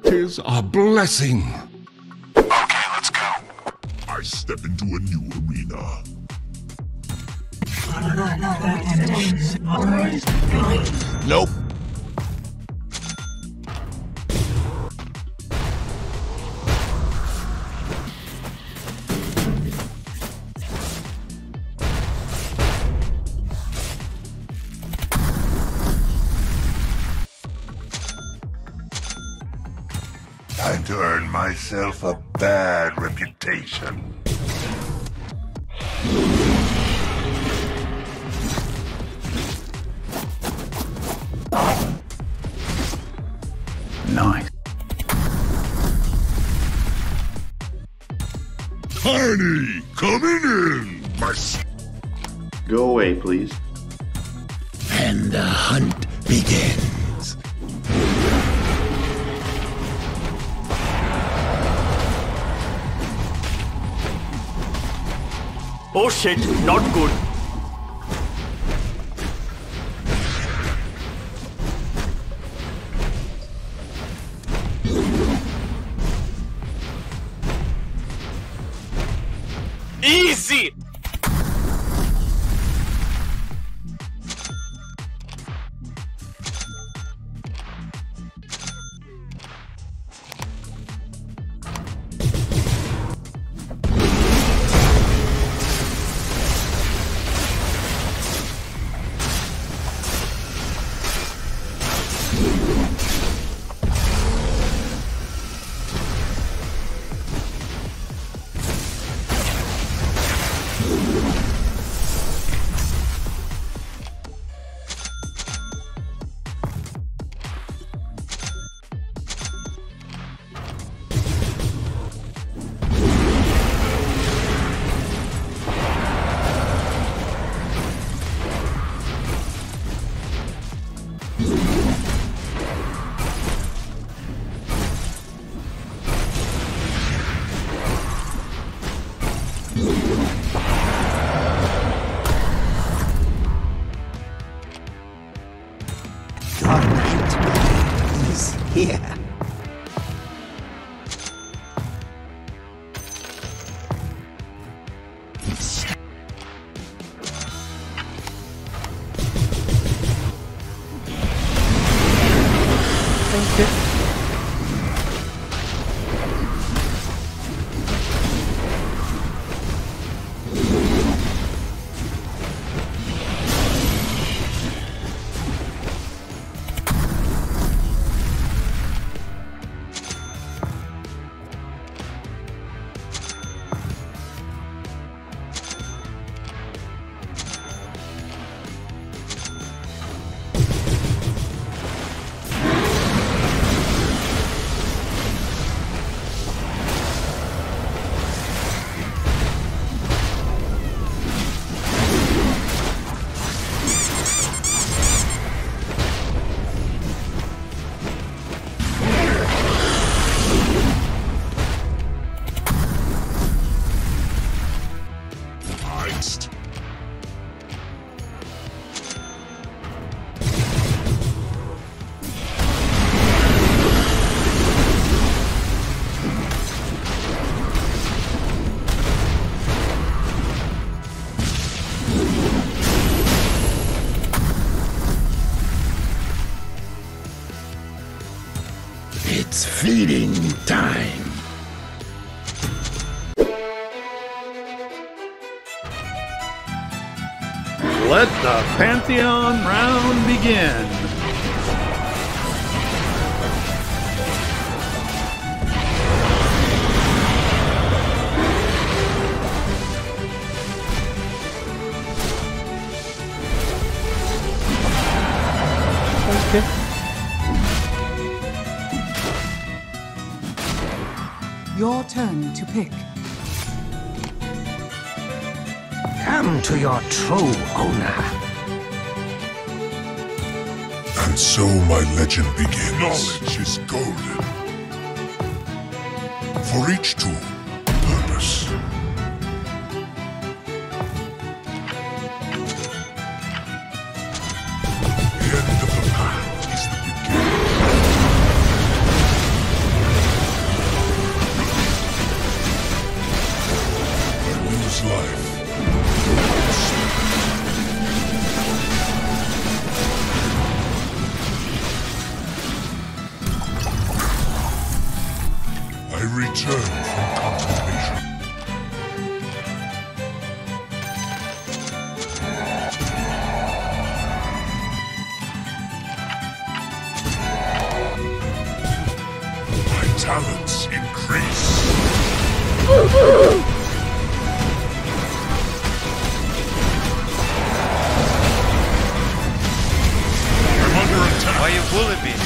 'Tis a blessing. Okay, let's go. I step into a new arena. Nope. Time to earn myself a bad reputation. Nice. Tiny, coming in! Go away, please. And the hunt begins. Oh shit, not good. Easy! Here. Thank you. It's feeding time. Let the Pantheon round begin. Okay. Your turn to pick. Come to your true owner. And so my legend begins. Knowledge is golden. For each tool, purpose. The end of the path is the beginning. return from contemplation. My talents increase. I'm under attack. Why you bullying me?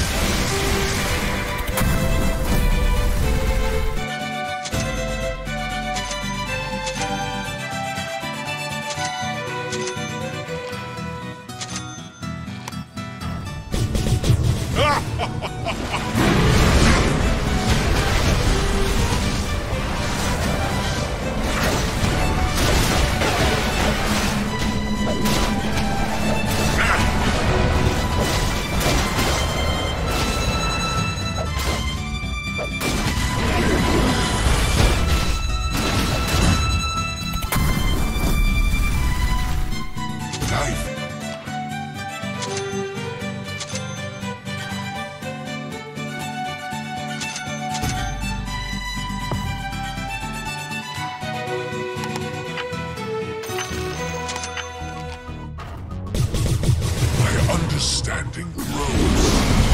Understanding grows.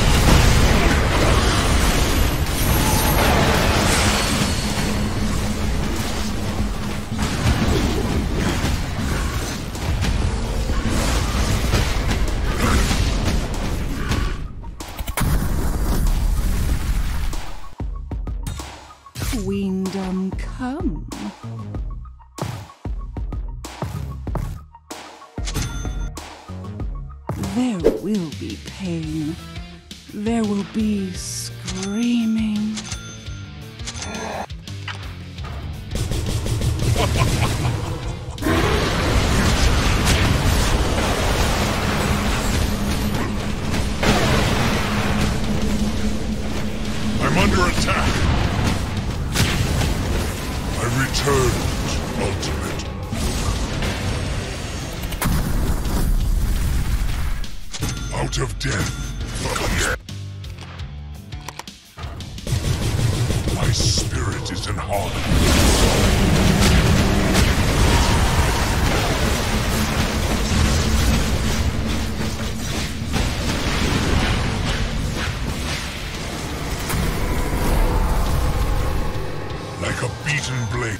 Queendom come. There will be pain. There will be screaming. I'm under attack. I returned, ultimate. Out of death. My spirit is in harmony. Like a beaten blade.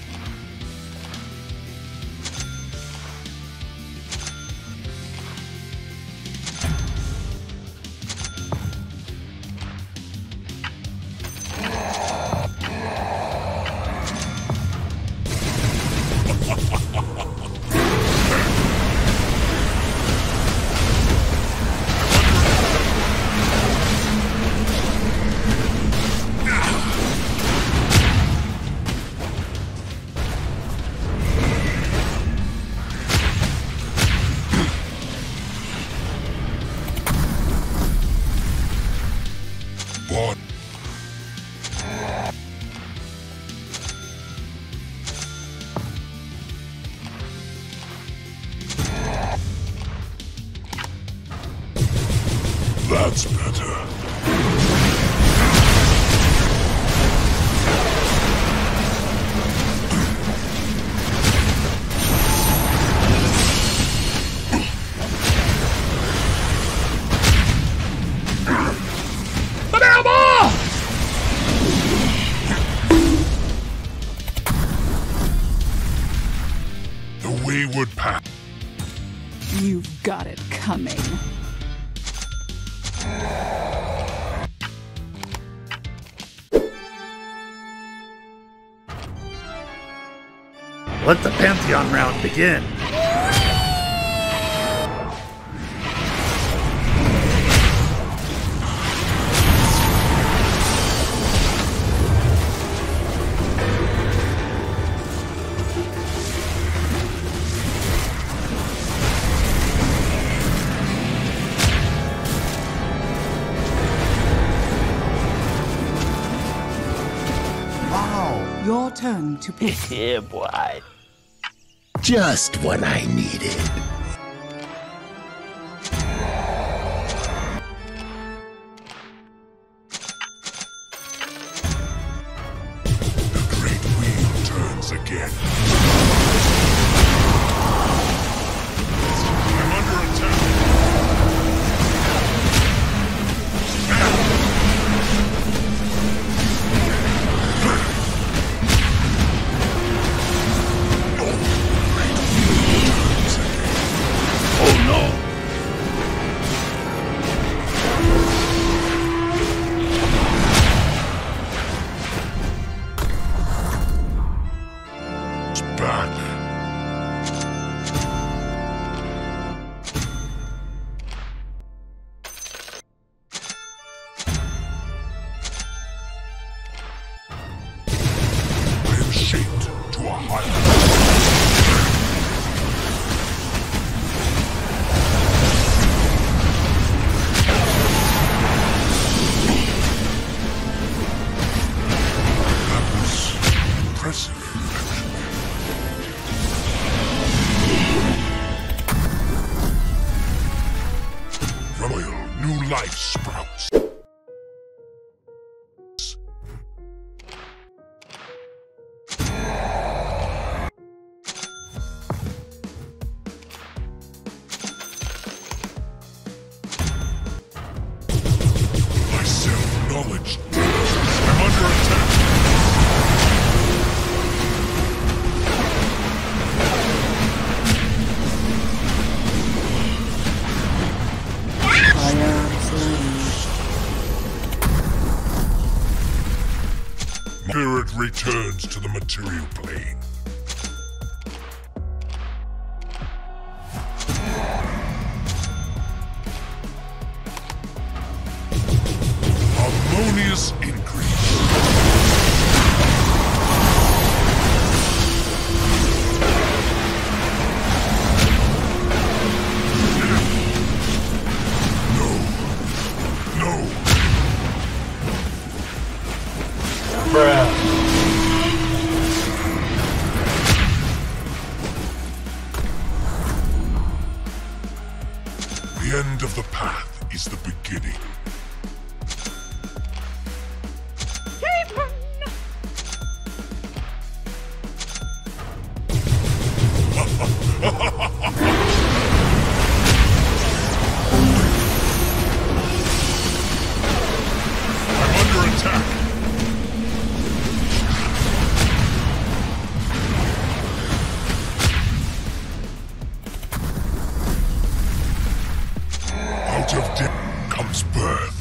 What? That's better. The wayward path. You've got it coming. Let the Pantheon round begin. Your turn to pick. Yeah, boy. Just what I needed. again. I'm under attack. Oh no! Back. I am shaped to a higher. That was impressive. Royal new life sprouts. My self-knowledge. I'm under attack. Spirit returns to the material plane. Harmonious increase. No. The end of the path is the beginning. I'm under attack. Out of death comes birth.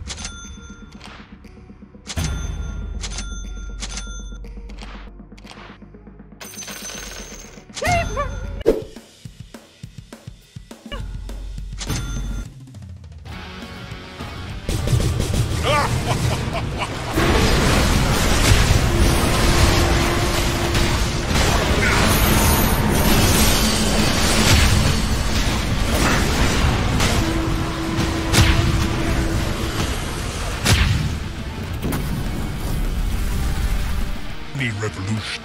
Revolution.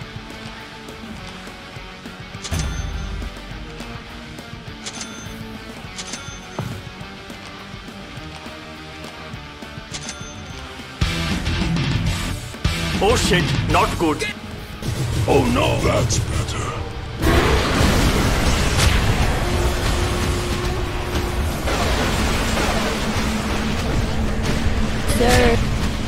Oh shit, not good. Oh no, that's better. Sir.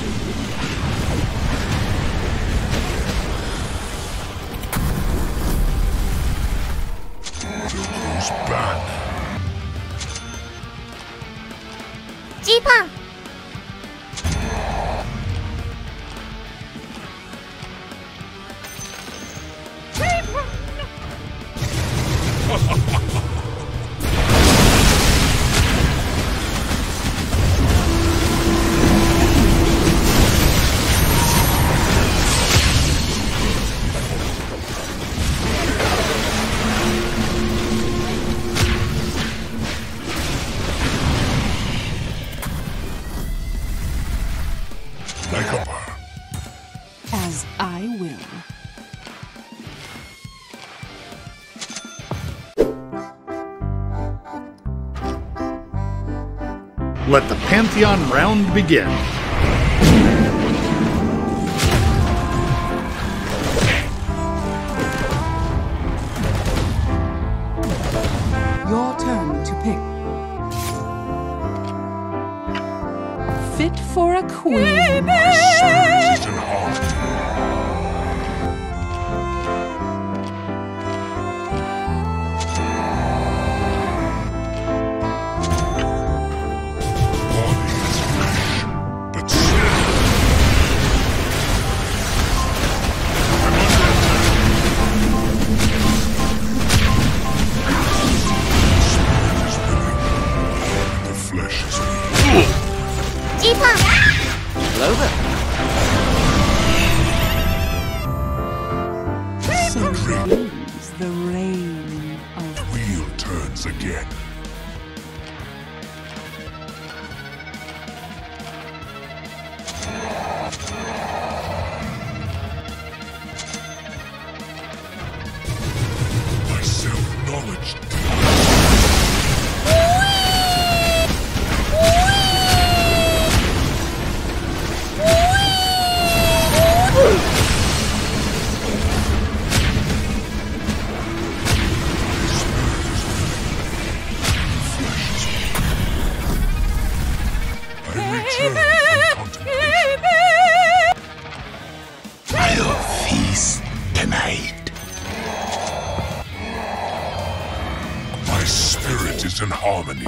Who's back? G-Pong. As I will. Let the Pantheon round begin. fit for a queen. Spirit is in harmony. So begins the reign of The wheel turns again. My self-knowledge. I'll feast tonight. My spirit is in harmony.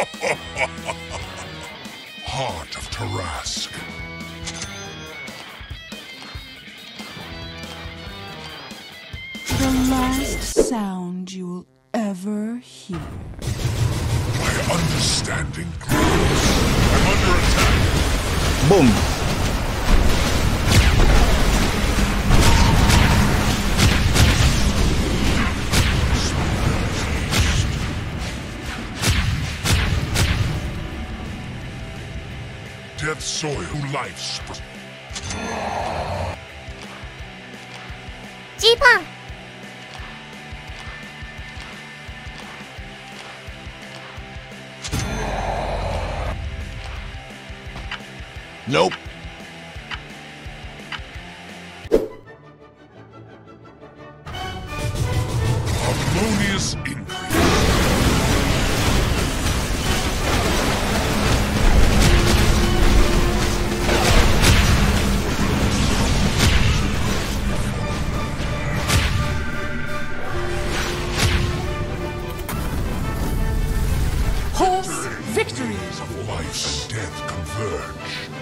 Heart of Tarask. the last sound you'll ever hear. My understanding grows. I'm under attack. Boom. Death soil life's. 鸡胖 Nope. Harmonious increase. Horse victory! Of life's death converge.